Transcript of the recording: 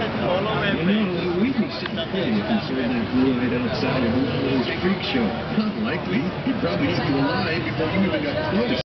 we'd be sitting up there if he saw that right outside of Udo's freak show. Not likely. He'd probably eat you alive before you even got close.